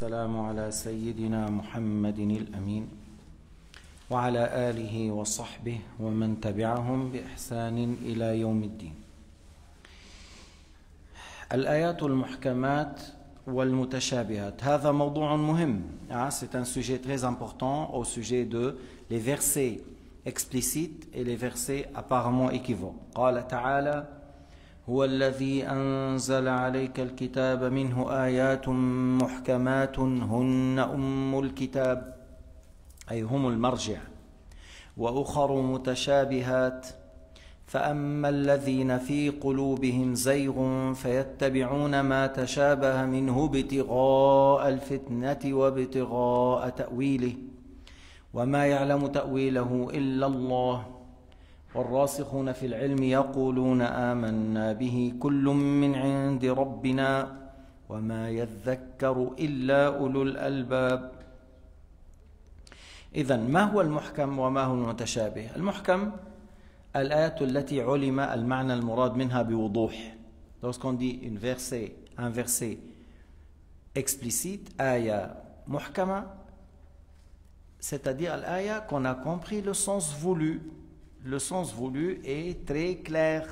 والسلام على سيدنا محمد الأمين وعلى آله وصحبه ومن تبعهم بإحسان إلى يوم الدين. الآيات المحكمات والمتشابهات، هذا موضوع مهم. C'est un sujet très important au sujet de les versets explicites et les versets apparemment équivoques. قال تعالى: هو الذي أنزل عليك الكتاب منه آيات محكمات هن أم الكتاب أي هم المرجع، وأخر متشابهات فأما الذين في قلوبهم زيغ فيتبعون ما تشابه منه ابتغاء الفتنة وابتغاء تأويله وما يعلم تأويله إلا الله والراسخون في العلم يقولون آمنا به كل من عند ربنا وما يذكر إلا أولو الألباب. إذن ما هو المحكم وما هو المتشابه؟ المحكم الآيات التي علم المعنى المراد منها بوضوح. Lorsqu'on dit un verset explicite, آية محكمة, c'est-à-dire l'آية qu'on a compris le sens voulu. Le sens voulu est très clair.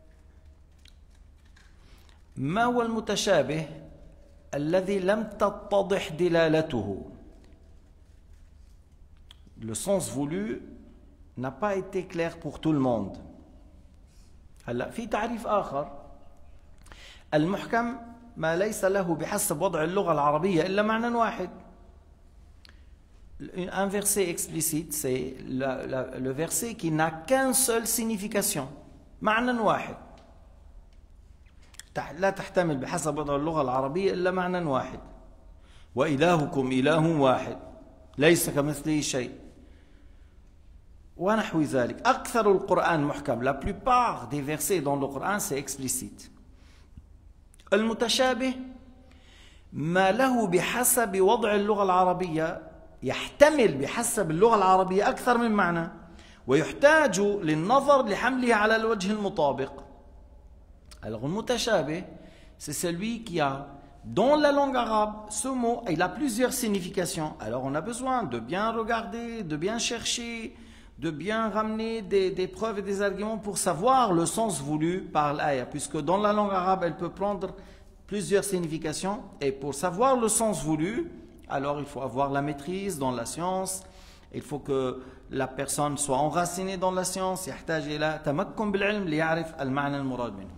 ما هو المتشابه الذي لم تتضح دلالته؟ Le sens voulu n'a pas été clair pour tout le monde. هلا في تعريف آخر: المحكم ما ليس له بحسب وضع اللغة العربية إلا معنى واحد. Un verset explicite, c'est le verset qui n'a qu'une seule signification, معنى واحد. لا تحتمل بحسب وضع اللغة العربية إلا معنى واحد. وإلهكم إله واحد ليس كمثله شيء ونحو ذلك. أكثر القرآن محكم. La plupart des versets dans le Coran c'est explicite. المتشابه ما له بحسب وضع اللغة العربية، يحتمل بحسب اللغة العربية أكثر من معنى ويحتاج للنظر لحمله على الوجه المطابق. Alors le mutashabih, c'est celui qui a dans la langue arabe ce mot, il a plusieurs significations. Alors on a besoin de bien regarder, de bien chercher, de bien ramener des preuves et des arguments pour savoir le sens voulu par l'aya, puisque dans la langue arabe elle peut prendre plusieurs significations, et pour savoir le sens voulu, alors il faut avoir la maîtrise dans la science, il faut que la personne soit enracinée dans la science. يحتاج إلى تمكن بالعلم ليعرف المعنى المراد منه.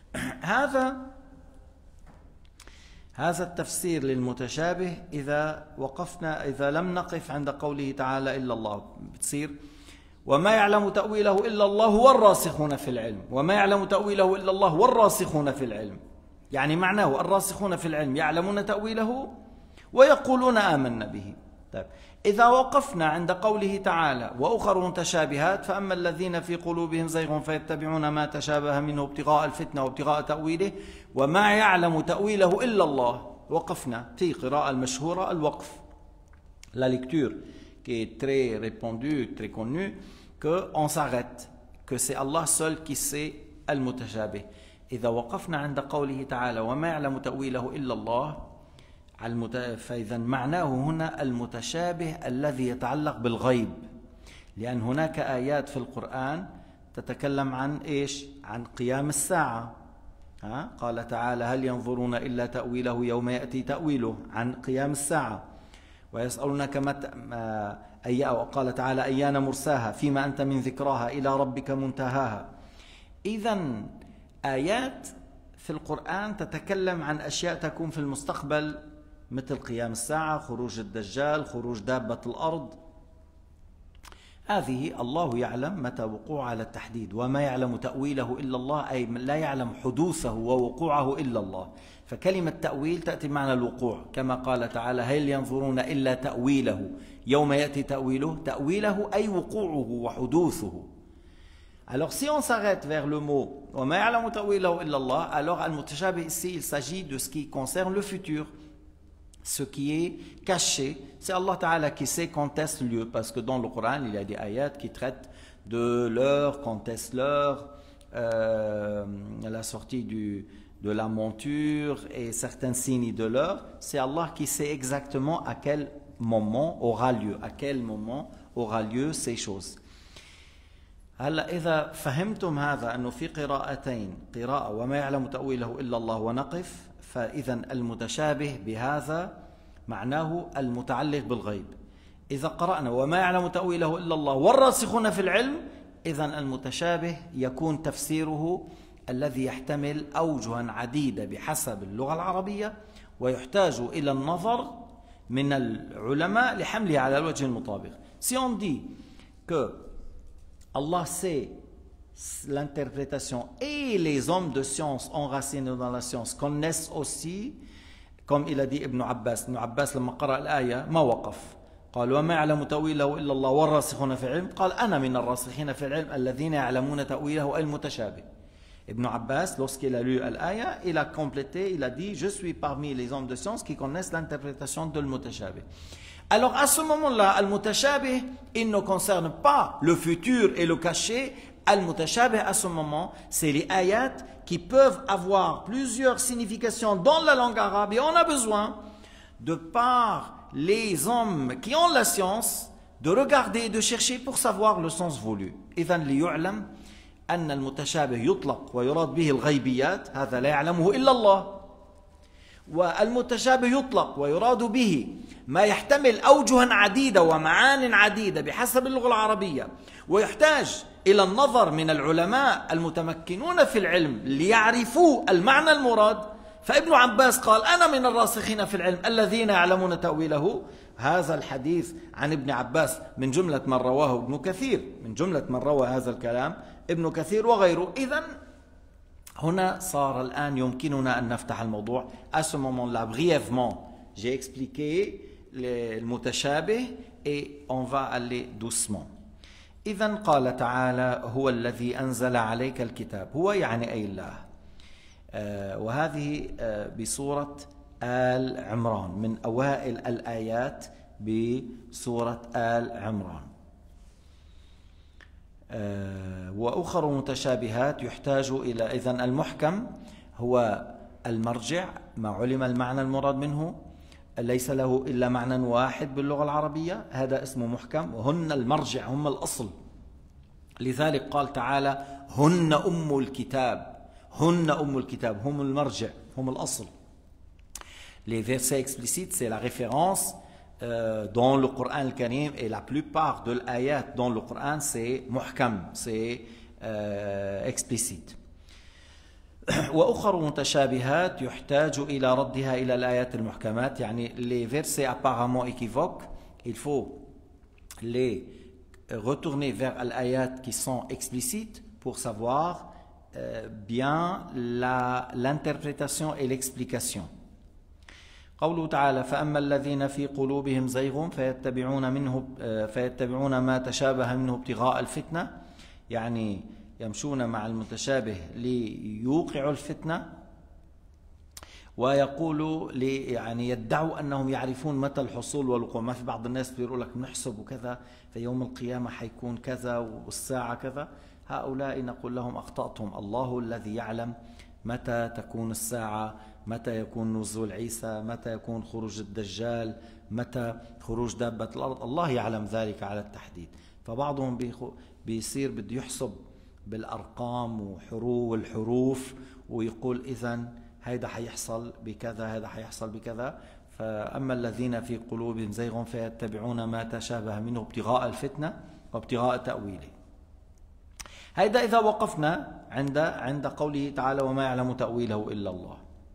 هذا التفسير للمتشابه إذا لم نقف عند قوله تعالى إلا الله، بتصير وما يعلم تأويله إلا الله والراسخون في العلم. وما يعلم تأويله إلا الله والراسخون في العلم، يعني معناه الراسخون في العلم يعلمون تأويله ويقولون آمنا به. طيب إذا وقفنا عند قوله تعالى وأخر متشابهات فأما الذين في قلوبهم زيغ فيتبعون ما تشابه منه ابتغاء الفتنة وابتغاء تأويله وما يعلم تأويله إلا الله، وقفنا في قراءة المشهورة الوقف. La lecture qui est très répandue, très connue, qu'on s'arrête, que c'est Allah seul qui sait المتشابه. إذا وقفنا عند قوله تعالى وما يعلم تأويله إلا الله، فإذا معناه هنا المتشابه الذي يتعلق بالغيب، لأن هناك آيات في القرآن تتكلم عن إيش؟ عن قيام الساعة. قال تعالى هل ينظرون إلا تأويله يوم يأتي تأويله، عن قيام الساعة. ويسألونك قال تعالى أيان مرساها فيما أنت من ذكراها إلى ربك منتهاها. إذن آيات في القرآن تتكلم عن أشياء تكون في المستقبل مثل قيام الساعة، خروج الدجال، خروج دابة الأرض. هذه الله يعلم متى وقوع على التحديد. وما يعلم تأويله إلا الله أي لا يعلم حدوثه ووقوعه إلا الله. فكلمة تأويل تأتي بمعنى الوقوع، كما قال تعالى هل ينظرون إلا تأويله يوم يأتي تأويله. تأويله أي وقوعه وحدوثه. Alors si on s'arrête vers le mot وما يعلم تأويله إلا الله, alors al-mutashabih ici il s'agit de ce qui concerne le futur. Ce qui est caché, c'est Allah Ta'ala qui sait quand est-ce lieu, parce que dans le Coran il y a des ayats qui traitent de l'heure, quand est-ce l'heure, la sortie de la monture et certains signes de l'heure, c'est Allah qui sait exactement à quel moment aura lieu ces choses. هلا إذا فهمتم هذا أنه في قراءتين، قراءة وما يعلم تأويله إلا الله ونقف، فإذا المتشابه بهذا معناه المتعلق بالغيب. إذا قرأنا وما يعلم تأويله إلا الله والراسخون في العلم، إذا المتشابه يكون تفسيره الذي يحتمل أوجها عديدة بحسب اللغة العربية، ويحتاج إلى النظر من العلماء لحمله على الوجه المطابق. Si on dit que Allah sait l'interprétation et les hommes de science enracinés dans la science connaissent aussi, comme il a dit Ibn Abbas. Ibn Abbas لما قرأ الآية ما وقف، قال وما يعلم تأويله إلا الله والراسخون في العلم، قال أنا من الراسخين في العلم الذين يعلمون تأويله المتشابه. Ibn Abbas, lorsqu'il a lu l'aya, il a complété, il a dit je suis parmi les hommes de science qui connaissent l'interprétation de l'mutashabih. Alors à ce moment-là, al-mutashabih, il ne concerne pas le futur et le caché. Al-mutashabih à ce moment, c'est les ayats qui peuvent avoir plusieurs significations dans la langue arabe, et on a besoin, de par les hommes qui ont la science, de regarder et de chercher pour savoir le sens voulu. إذن ليعلم أن المتشابه يطلق ويراد به الغيبيات، هذا لا يعلمه إلا الله. والمتشابه يطلق ويراد به ما يحتمل أوجها عديدة ومعان عديدة بحسب اللغة العربية، ويحتاج إلى النظر من العلماء المتمكنون في العلم ليعرفوا المعنى المراد. فابن عباس قال أنا من الراسخين في العلم الذين يعلمون تأويله. هذا الحديث عن ابن عباس من جملة من رواه ابن كثير، من جملة من روى هذا الكلام ابن كثير وغيره. إذن هنا صار الآن يمكننا أن نفتح الموضوع. À ce moment-là, brièvement, j'ai expliqué المتشابه et on va aller doucement. إذن قال تعالى هو الذي أنزل عليك الكتاب، هو يعني أي الله. وهذه بسورة آل عمران، من أوائل الآيات بسورة آل عمران. وأخر متشابهات يحتاج إلى، إذن المحكم هو المرجع، ما علم المعنى المراد منه، ليس له إلا معنى واحد باللغة العربية، هذا اسمه محكم، وهن المرجع، هم الأصل. لذلك قال تعالى هن أم الكتاب، هن أم الكتاب، هم المرجع، هم الأصل. Les versets explicites, c'est la référence dans le Coran al-Karim, et la plupart de l'ayat dans le Coran, c'est muhkam, c'est explicite. وأخر متشابهات يحتاج إلى ردها إلى الآيات المحكمات، يعني les versets apparemment équivoques, il faut les retourner vers les ayats qui sont explicites pour savoir bien l'interprétation et l'explication. قوله تعالى فأما الذين في قلوبهم زيغ فيتبعون ما تشابه منه ابتغاء الفتنة، يعني يمشون مع المتشابه ليوقعوا الفتنة، ويقولوا يعني يدعوا أنهم يعرفون متى الحصول والوقوع. ما في بعض الناس بيقولوا لك نحسب وكذا في يوم القيامة حيكون كذا والساعة كذا. هؤلاء نقول لهم أخطأتم، الله الذي يعلم متى تكون الساعة، متى يكون نزول عيسى، متى يكون خروج الدجال، متى خروج دابة الأرض، الله يعلم ذلك على التحديد. فبعضهم بيصير بده يحسب بالأرقام والحروف ويقول إذن هيدا حيحصل بكذا، هذا حيحصل بكذا. فأما الذين في قلوبهم زيغ فيتبعون ما تشابه منه ابتغاء الفتنة وابتغاء تأويله. هيدا إذا وقفنا عند قوله تعالى وما يعلم تأويله إلا الله.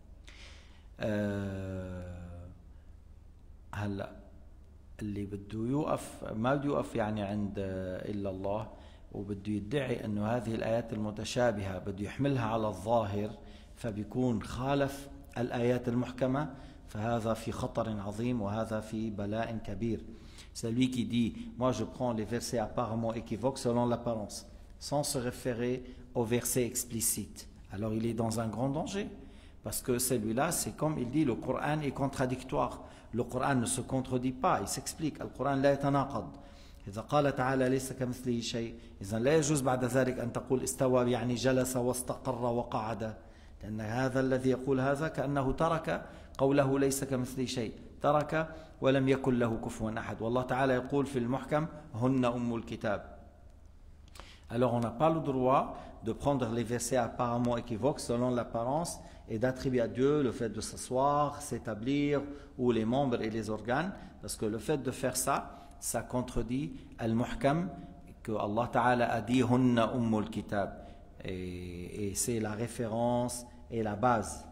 هلا اللي بده يوقف ما بده يوقف يعني عند إلا الله، وبده يدعي أنه هذه الآيات المتشابهة بده يحملها على الظاهر، فبيكون خالف الآيات المحكمة، فهذا في خطر عظيم وهذا في بلاء كبير. Celui qui dit moi je prends les versets apparemment équivoques selon l'apparence sans se référer aux versets explicites, alors il est dans un grand danger, parce que celui-là, c'est comme il dit, le Coran est contradictoire, le Coran ne se contredit pas, il s'explique. Le Coran لا يتناقض. إذا قال تعالى ليس كمثله شيء، إذا لا يجوز بعد ذلك أن تقول استوى يعني جلس واستقر وقعد، لأن هذا الذي يقول هذا كأنه ترك قوله ليس كمثله شيء، ترك ولم يكن له كفوا أحد. والله تعالى يقول في المحكم هن أم الكتاب. Alors on n'a pas le droit de prendre les versets apparemment équivoques selon l'apparence et d'attribuer à Dieu le fait de s'asseoir, s'établir, ou les membres et les organes, parce que le fait de faire ça, ça contredit al-muhkam, que Allah Ta'ala a dit hunna ummul kitab, et c'est la référence et la base.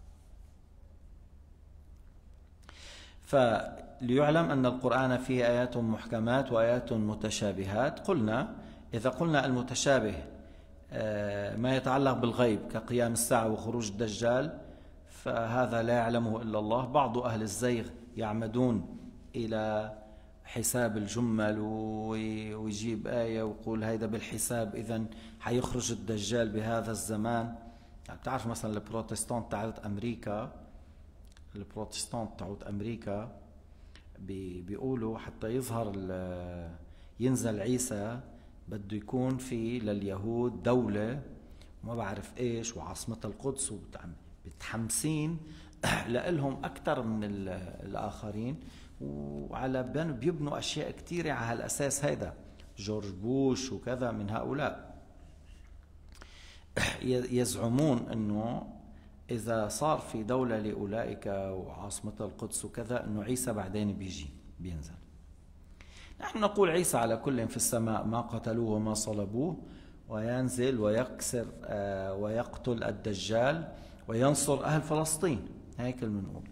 فليعلم أن القرآن فيه آيات محكمات وآيات متشابهات. قلنا إذا قلنا المتشابه ما يتعلق بالغيب كقيام الساعة وخروج الدجال، فهذا لا يعلمه إلا الله. بعض أهل الزيغ يعمدون إلى حساب الجمل ويجيب آية ويقول هيدا بالحساب إذن حيخرج الدجال بهذا الزمان. بتعرف مثلا البروتستانت تعود أمريكا بيقولوا حتى يظهر ينزل عيسى بده يكون في لليهود دولة وما بعرف ايش وعاصمتها القدس، ومتحمسين لإلهم أكثر من الآخرين، وعلى بيبنوا أشياء كثيرة على هالأساس. هيدا جورج بوش وكذا من هؤلاء يزعمون أنه إذا صار في دولة لأولئك وعاصمتها القدس وكذا أنه عيسى بعدين بينزل. نحن نقول عيسى على كل في السماء، ما قتلوه وما صلبوه، وينزل ويكسر ويقتل الدجال وينصر أهل فلسطين، هيك اللي بنقول.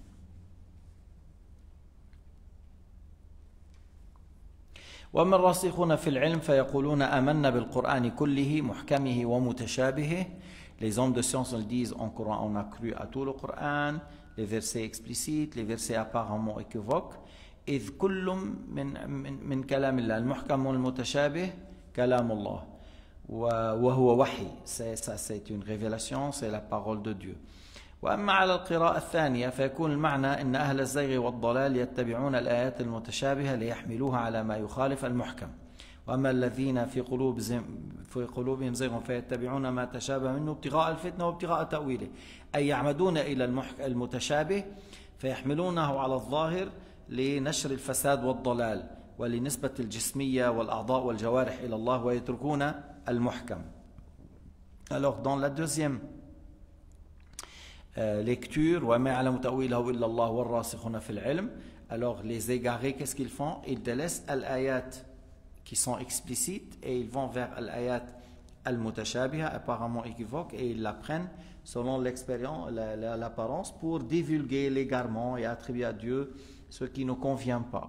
وأما الراسخون في العلم فيقولون آمنا بالقرآن كله محكمه ومتشابهه. Les hommes de science le disent en Coran, on a cru à tout le Coran, les versets explicites, les versets apparemment équivoques. إذ كل من كلام الله المحكم والمتشابه كلام الله وهو وحي، c'est une révélation, c'est la parole de Dieu. وأما على القراءة الثانية فيكون المعنى أن أهل الزيغ والضلال يتبعون الآيات المتشابهة ليحملوها على ما يخالف المحكم، وأما الذين في قلوبهم زيغ فيتبعون ما تشابه منه ابتغاء الفتنة وابتغاء تأويله، أي يعمدون إلى المتشابه فيحملونه على الظاهر لنشر الفساد والضلال ولنسبة الجسمية والأعضاء والجوارح إلى الله ويتركون المحكم. Alors dans la deuxième lecture, وما يعلم تأويله إلا الله والراسخون في العلم, alors les égarés qu'est-ce qu'ils font? Ils délaissent l'ayat qui sont explicites et ils vont vers l'ayat al-mutashabiha apparemment équivoque et ils la prennent selon l'expérience, l'apparence pour divulguer l'égarement et attribuer à Dieu ce qui ne convient pas.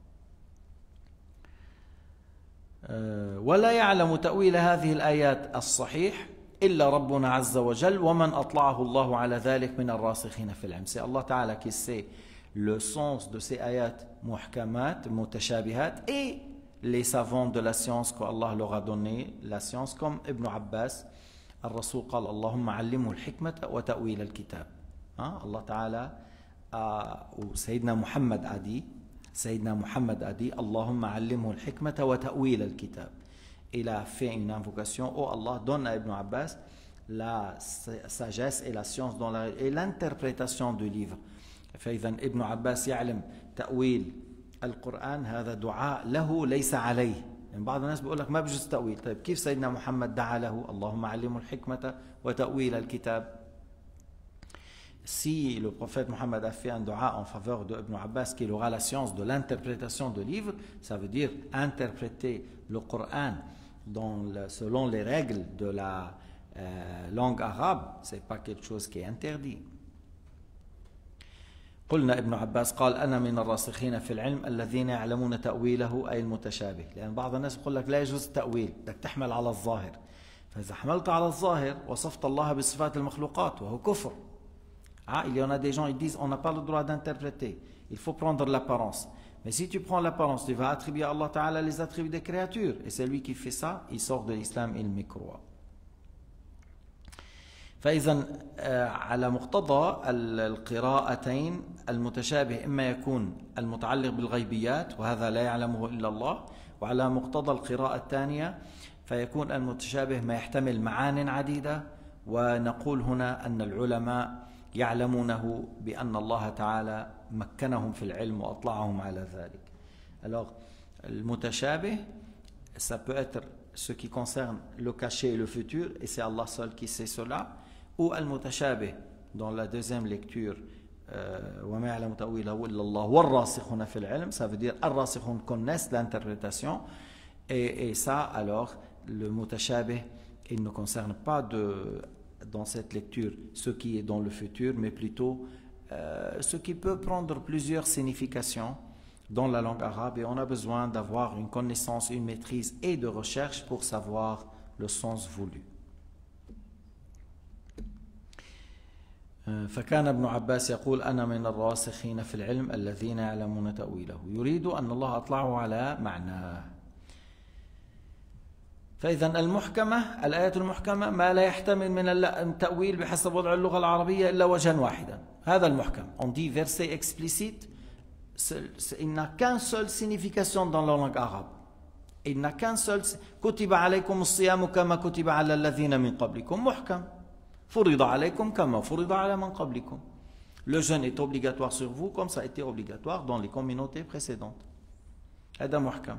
ولا يعلم تأويل هذه الآيات الصحيح إلا ربنا عز وجل ومن أطلعه الله على ذلك من الراسخين في العلم. C'est Allah Ta'ala qui sait le sens de ces ayats muhkamat, mutashabihat, et les savants de la science qu'Allah leur a donné la science, comme Ibn Abbas الرسول قال اللهم علمه الحكمة وتأويل الكتاب. Allah Ta'ala وسيدنا محمد a dit اللهم علمه الحكمة وتأويل الكتاب. Il a fait une invocation, oh Allah, donne à Ibn Abbas la sagesse et la science et l'interprétation du livre. فإذا ابن عباس يعلم تأويل القرآن، هذا دعاء له ليس عليه. يعني بعض الناس بيقول لك ما بجوز تأويل. طيب كيف سيدنا محمد دعا له اللهم علمه الحكمة وتأويل الكتاب؟ Si le prophète Mohammed a fait un dua en faveur de Ibn Abbas qu'il aura la science de l'interprétation de livres, ça veut dire interpréter le Coran selon les règles de la langue arabe, ce n'est pas quelque chose qui est interdit. قلنا ابن عباس قال أنا من الراسخين في العلم الذين يعلمون تأويله أي المتشابه، لأن بعض الناس يقول لك لا يجوز التأويل، بدك تحمل على الظاهر، فإذا حملت على الظاهر وصفت الله بصفات المخلوقات وهو كفر. Il y en a des gens qui disent on n'a pas le droit d'interpréter, il faut prendre l'apparence. Mais si tu prends l'apparence, tu vas attribuer à Allah Ta'ala les attributs des créatures, et celui qui fait ça, il sort de l'islam, il mécroit. فإذا على مقتضى القراءتين المتشابه إما يكون المتعلق بالغيبيات وهذا لا يعلمه إلا الله، وعلى مقتضى القراءة الثانية فيكون المتشابه ما يحتمل معان عديدة ونقول هنا أن العلماء يعلمونه بأن الله تعالى مكنهم في العلم وأطلعهم على ذلك. Alors, le mutashabih, ça peut être ce qui concerne le caché et le futur, et c'est Allah seul qui sait cela, ou al-mutashabih, dans la deuxième lecture, وَمَا يَعْلَمُ تَأْوِيلَهُ إِلَّا اللَّهُ وَالرَّاسِخُونَ فِي الْعِلْمِ, ça veut dire al-rasikhun connaissent l'interprétation, et ça alors, le mutashabih, il ne concerne pas dans cette lecture ce qui est dans le futur, mais plutôt ce qui peut prendre plusieurs significations dans la langue arabe, et on a besoin d'avoir une connaissance, une maîtrise et de recherche pour savoir le sens voulu. فكان ابن عباس يقول أنا من الراسخين في العلم الذين يعلمون تأويله يريد أن الله أطلعه على معناه. فإذا المحكمة الآية المحكمة ما لا يحتمل من التأويل بحسب وضع اللغة العربية إلا وجها واحدا. هذا المحكم. On dit verset explicite, il n'a qu'une seule signification dans la langue arabe. Il n'a qu'un seul. كتب عليكم الصيام كما كتب على الذين من قبلكم محكم. فرض عليكم كما فرض على من قبلكم. Le jeûne est obligatoire sur vous comme ça a été obligatoire dans les communautés précédentes. هذا محكم.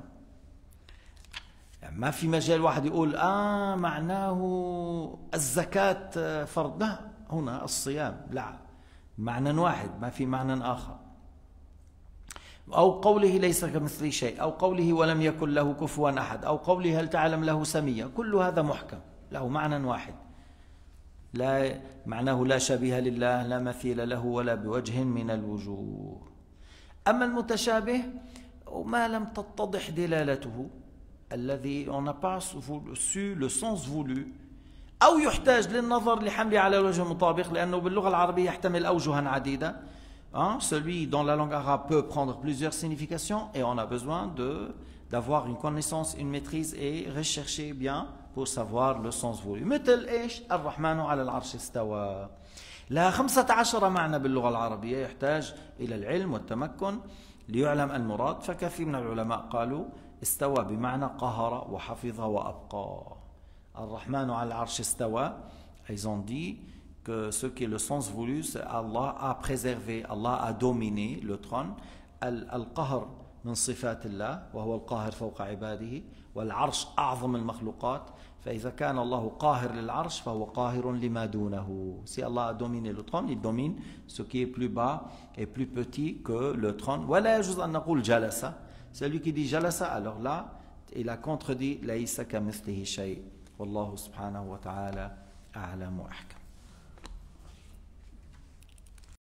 ما في مجال واحد يقول معناه الزكاة فرض. لا، هنا الصيام لا، معنى واحد ما في معنى آخر. أو قوله ليس كمثله شيء، أو قوله ولم يكن له كفوا أحد، أو قوله هل تعلم له سميا، كل هذا محكم له معنى واحد، لا معناه لا شبيه لله لا مثيل له ولا بوجه من الوجوه. أما المتشابه وما لم تتضح دلالته الذي on n'a pas su le sens voulu أو يحتاج للنظر لحمله على الوجه المطابق لأنه باللغة العربية يحتمل أوجها عديدة. Celui dans la langue arabe peut prendre plusieurs significations et on a besoin d'avoir une connaissance, une maîtrise et rechercher bien pour savoir le sens voulu. مثل إيش؟ الرحمن على العرش استوى. لها 15 معنى باللغة العربية يحتاج إلى العلم والتمكن ليعلم المراد. فكثير من العلماء قالوا استوى بمعنى قهر وحفظ وأبقى. الرحمن على العرش استوى. Ils ont dit que ce qui est le sens voulu, c'est Allah a préservé, Allah a dominé le trône. القهر من صفات الله وهو القاهر فوق عباده والعرش أعظم المخلوقات. فإذا كان الله قاهر للعرش فهو قاهر لما دونه. Si Allah a dominé le trône, il domine ce qui est plus bas et plus petit que le trône. ولا يجوز أن نقول جلس. Celui qui dit jalasa, alors là, il a contredit ليس كمثله شيء. والله سبحانه وتعالى أعلم وأحكم.